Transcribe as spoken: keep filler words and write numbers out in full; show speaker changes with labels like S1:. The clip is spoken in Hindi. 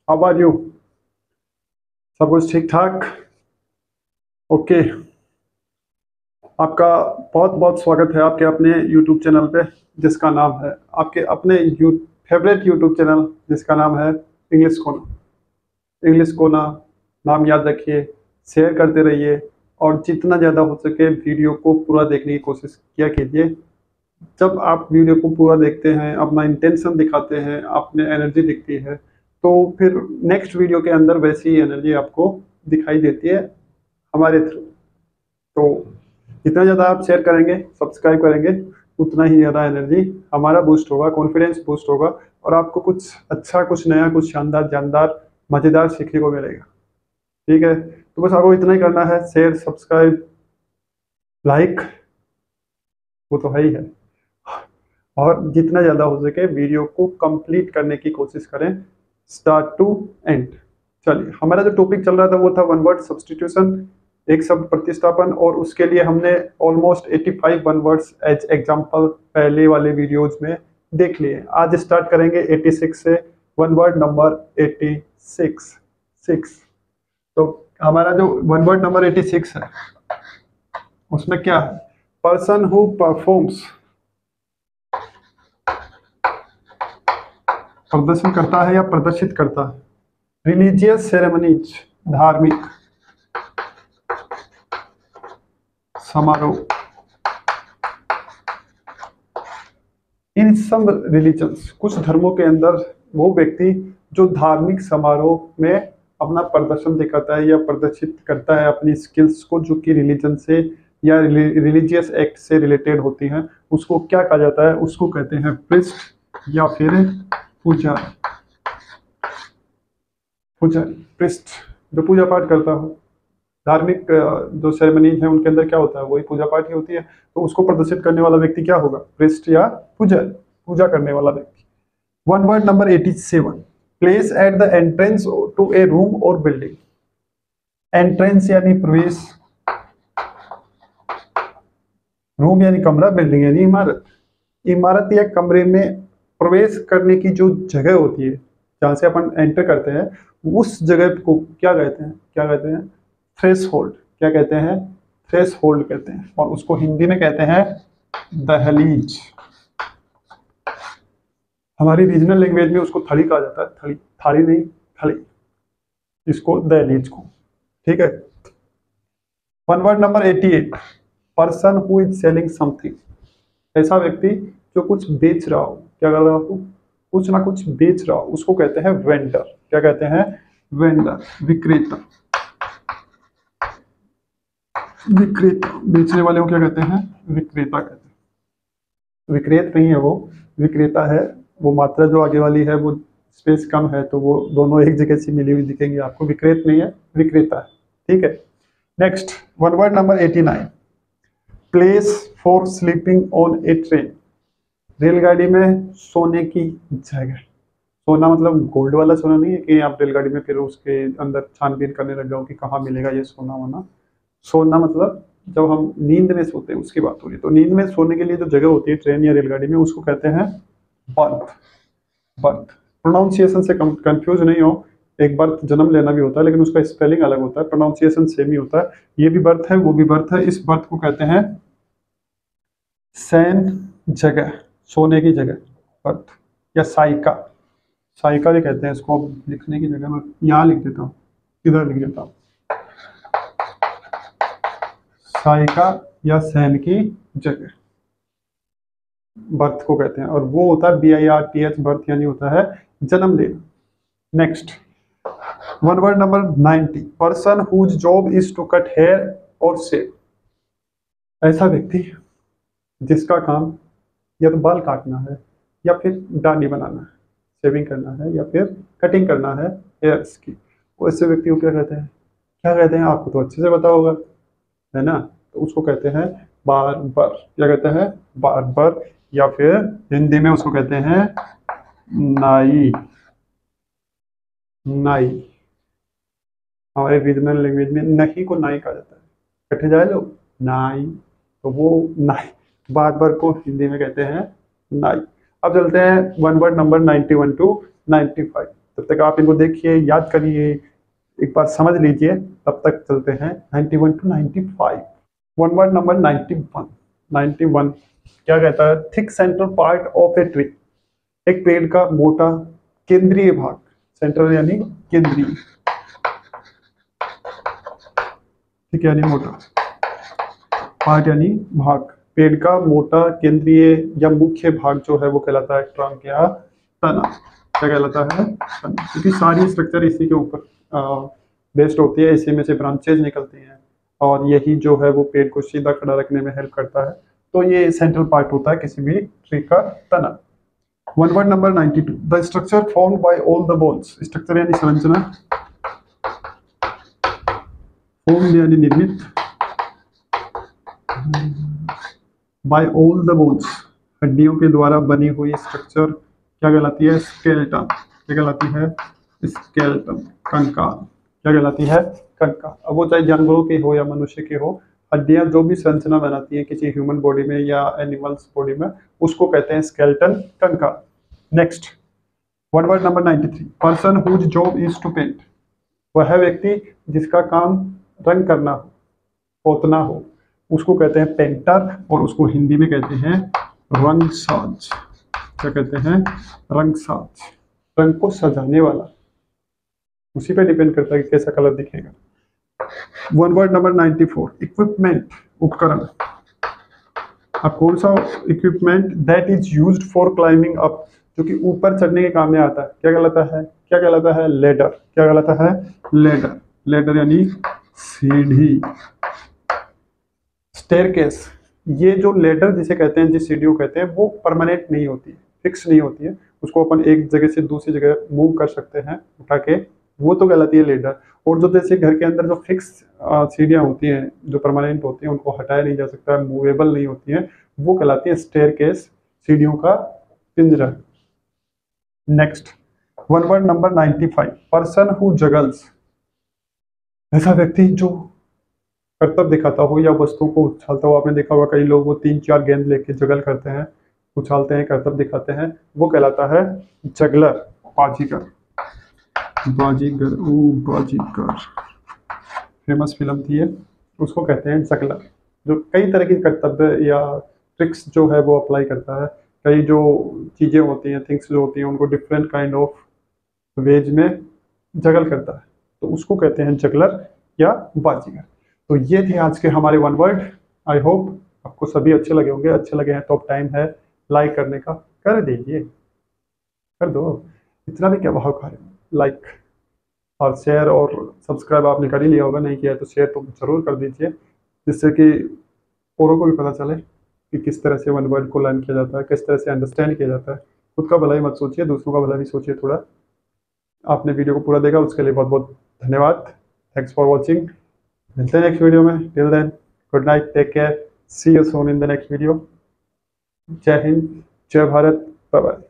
S1: How are you? सब कुछ ठीक ठाक? ओके। आपका बहुत बहुत स्वागत है आपके अपने यूट्यूब चैनल पे, जिसका नाम है आपके अपने यू फेवरेट यूट्यूब चैनल, जिसका नाम है इंग्लिश कोना। इंग्लिश कोना नाम याद रखिए, शेयर करते रहिए और जितना ज़्यादा हो सके वीडियो को पूरा देखने की कोशिश किया कीजिए। जब आप वीडियो को पूरा देखते हैं, अपना इंटेंशन दिखाते हैं, आप में एनर्जी दिखती है, तो फिर नेक्स्ट वीडियो के अंदर वैसी एनर्जी आपको दिखाई देती है हमारे थ्रू। तो जितना ज़्यादा आप शेयर करेंगे, सब्सक्राइब करेंगे, उतना ही ज़्यादा एनर्जी हमारा बूस्ट होगा, कॉन्फिडेंस बूस्ट होगा और आपको कुछ अच्छा, कुछ नया, कुछ शानदार, जानदार, मज़ेदार सीखने को मिलेगा। ठीक है, तो बस आपको इतना ही करना है, शेयर, सब्सक्राइब, लाइक, वो तो है ही है। और जितना ज़्यादा हो सके वीडियो को कंप्लीट करने की कोशिश करें, स्टार्ट टू एंड। चलिए, हमारा जो टॉपिक चल रहा था वो था वन वर्ड सब्सटीट्यूशन, एक शब्द प्रतिस्थापन, और उसके लिए हमने ऑलमोस्ट पचासी वन वर्ड्स एज एग्जांपल पहले वाले वीडियोज में देख लिए। आज स्टार्ट करेंगे छियासी से, वन वर्ड नंबर छियासी सिक्स। तो हमारा जो वन वर्ड नंबर छियासी है उसमें क्या है? पर्सन हु परफॉर्म्स, प्रदर्शन करता है या प्रदर्शित करता है। रिलीजियस सेरेमनीज, धार्मिक समारोह। इन सम रिलीजन्स, कुछ धर्मों के अंदर वो व्यक्ति जो धार्मिक समारोह में अपना प्रदर्शन दिखाता है या प्रदर्शित करता है अपनी स्किल्स को, जो कि रिलीजन से या रिलीजियस एक्ट से रिलेटेड होती हैं, उसको क्या कहा जाता है? उसको कहते हैं प्रिस्ट या फिर पुजारी। पुजारी, प्रिस्ट, जो पूजा पाठ करता हो। धार्मिक जो सेरेमनीज है उनके अंदर क्या होता है? वही पूजा पाठ ही होती है। तो उसको प्रदर्शित करने वाला व्यक्ति क्या होगा? प्रिस्ट या पुजारी, पूजा करने वाला व्यक्ति। वन वर्ड नंबर सत्तासी, place at the entrance to a room और बिल्डिंग। एंट्रेंस यानी प्रवेश, रूम यानी कमरा, बिल्डिंग यानी इमारत। इमारत या कमरे में प्रवेश करने की जो जगह होती है जहाँ से अपन एंटर करते हैं, उस जगह को क्या कहते हैं? क्या कहते हैं? Threshold. क्या कहते हैं? थ्रेश होल्ड कहते हैं, और उसको हिंदी में कहते हैं दहलीज। हमारी रीजनल लैंग्वेज में उसको थड़ी कहा जाता है, थड़ी, थाली नहीं, थड़ी, इसको दहलीज को। ठीक है। वन वर्ड नंबर अठासी, person who is selling something. ऐसा व्यक्ति जो कुछ बेच रहा हो। क्या कर रहा हो? कुछ ना कुछ बेच रहा हो, उसको कहते हैं वेंडर। क्या कहते हैं? वेंडर, विक्रेता। विक्रेता, बेचने वाले को क्या कहते हैं? विक्रेता कहते हैं। विक्रेत नहीं है वो, विक्रेता है। वो मात्रा जो आगे वाली है वो स्पेस कम है, तो वो दोनों एक जगह से मिली हुई दिखेंगी आपको। विक्रेत नहीं है, विक्रेता है। ठीक है। नेक्स्ट, वन वर्ड नंबर नवासी, place for sleeping on a train. रेलगाड़ी में सोने की जगह। सोना मतलब गोल्ड वाला सोना नहीं है कि आप रेलगाड़ी में फिर उसके अंदर छानबीन करने लग जाओ कि कहाँ मिलेगा ये सोना वोना। सोना मतलब जब हम नींद में सोते हैं उसकी बात हो रही है। तो नींद में सोने के लिए जो जगह होती है ट्रेन या रेलगाड़ी में, उसको कहते हैं बर्थ। बर्थ, प्रोनाउंसिएशन से कंफ्यूज नहीं हो। एक बर्थ जन्म लेना भी होता है, लेकिन उसका स्पेलिंग अलग होता है, प्रोनाउंसिएशन सेम ही होता है। ये भी बर्थ है, वो भी बर्थ है। इस बर्थ को कहते हैं सैन जगह, सोने की जगह, बर्थ। या साइका, साइका भी कहते हैं इसको। लिखने की जगह मैं यहाँ लिख देता हूँ, इधर लिख देता हूँ, साइका या सैन की जगह, बर्थ को कहते हैं। और वो होता है B I R T H, birth यानी होता है जन्म लेना। नेक्स्ट, वन वर्ड नंबर नब्बे, person whose job is to cut hair और शेव। ऐसा व्यक्ति जिसका काम या तो बाल काटना है या फिर दाढ़ी बनाना है, शेविंग करना है या फिर कटिंग करना है हेयर्स की, वैसे व्यक्ति को क्या कहते हैं? क्या कहते हैं? आपको तो अच्छे से पता होगा, है ना? तो उसको कहते हैं बार्बर। क्या कहते हैं? बार्बर। या फिर हिंदी में उसको कहते हैं नाई। नाई, हमारे रीजनल लैंग्वेज में नहीं को नाई कहा जाता है। कटे जाए लोग नाई, तो वो नाई, बार्बर को हिंदी में कहते हैं नाई। अब चलते हैं वन वर्ड नंबर इक्यानवे टू पचानवे। तब तक आप इनको देखिए, याद करिए, एक बार समझ लीजिए, तब तक चलते हैं ninety one to ninety five. One word number ninety one. Ninety one क्या कहता है? Thick central part of a tree, एक पेड़ का मोटा केंद्रीय भाग, सेंट्रल यानी केंद्रीय, ठीक है, यानी मोटा, पार्ट यानी भाग, पेड़ का मोटा केंद्रीय या मुख्य भाग जो है वो कहलाता है ट्रंक या तना। क्या कहलाता है? तना, क्योंकि सारी स्ट्रक्चर इसी के ऊपर बेस्ड होती है, इसी में से ब्रांचेज निकलती हैं और यही जो है वो पेड़ को सीधा खड़ा रखने में हेल्प करता है। तो ये सेंट्रल पार्ट होता है किसी भी ट्री का तना। One word number ninety two. The structure formed by all the bones, structure यानी संरचना, फॉर्म्ड यानी निर्मित, बाय ऑल द बोन्स, हड्डियों के द्वारा बनी हुई स्ट्रक्चर क्या कहलाती है? स्केलेटन। क्या कहलाती है? स्केलेटन, कंकाल। क्या कहलाती है? कंकाल। अब वो चाहे जानवरों के हो या मनुष्य के हो, हड्डियां जो भी संरचना बनाती है किसी ह्यूमन बॉडी में या एनिमल्स बॉडी में, उसको कहते हैं स्केलेटन, कंकाल। Next, one word number ninety three. Person whose job is to paint, वह व्यक्ति जिसका काम रंग करना हो, पोतना हो, उसको कहते हैं पेंटर, और उसको हिंदी में कहते हैं रंगसाज। क्या कहते हैं? रंगसाज, रंग को सजाने वाला, उसी पे डिपेंड करता है कि कैसा कलर दिखेगा। One word number ninety four. Equipment, उपकरण। अब कौन सा equipment? That is used for climbing up, जो कि ऊपर चढ़ने के काम में आता है। क्या कहलाता है? क्या कहलाता है? लेडर। क्या कहलाता है? लेडर। लेडर यानी सीढ़ी। स्टेयरकेस, ये जो लेडर जिसे कहते हैं, जिस सीढ़ी को कहते हैं, वो परमानेंट नहीं होती है, फिक्स नहीं होती है, उसको अपन एक जगह से दूसरी जगह मूव कर सकते हैं उठा के, वो तो कहलाती है लेडर। और जो जैसे घर के अंदर जो फिक्स सीढ़ियाँ होती हैं, जो परमानेंट होती हैं, उनको हटाया नहीं जा सकता, मूवेबल नहीं होती हैं, वो कहलाती है स्टेयरकेस, सीढ़ियों का पिंजरा। Next, one word number ninety five. Person who juggles, ऐसा व्यक्ति जो करतब दिखाता हो या वस्तु को उछालता हो। आपने देखा होगा कई लोग वो तीन चार गेंद लेके जगल करते हैं, उछालते हैं, करतब दिखाते हैं, वो कहलाता है जगलर, बाजीगर। बाजीगर, ओ बाजीगर, फेमस फिल्म थी ये, उसको कहते हैं जगलर, जो कई तरह की कर्तव्य या ट्रिक्स जो है वो अप्लाई करता है। कई जो चीज़ें होती हैं, थिंग्स जो होती हैं, उनको डिफरेंट काइंड ऑफ वेज में जगल करता है, तो उसको कहते हैं जगलर या बाजीगर। तो ये थे आज के हमारे वन वर्ड। आई होप आपको सभी अच्छे लगे होंगे। अच्छे लगे हैं तो अब टाइम है लाइक करने का, कर दीजिए, कर दो, इतना भी क्या भाव खा रहे हो। लाइक और शेयर और सब्सक्राइब आपने कर ही लिया होगा, नहीं किया है तो शेयर तो जरूर कर दीजिए, जिससे कि औरों को भी पता चले कि किस तरह से वन वर्ड को लर्न किया जाता है, किस तरह से अंडरस्टैंड किया जाता है। खुद का भला ही मत सोचिए, दूसरों का भला भी सोचिए थोड़ा। आपने वीडियो को पूरा देखा उसके लिए बहुत बहुत धन्यवाद। Thanks for watching. मिलते हैं नेक्स्ट वीडियो में। Till then, good night, take care, see you soon in the next video. जय हिंद, जय भारत, बाय बाय।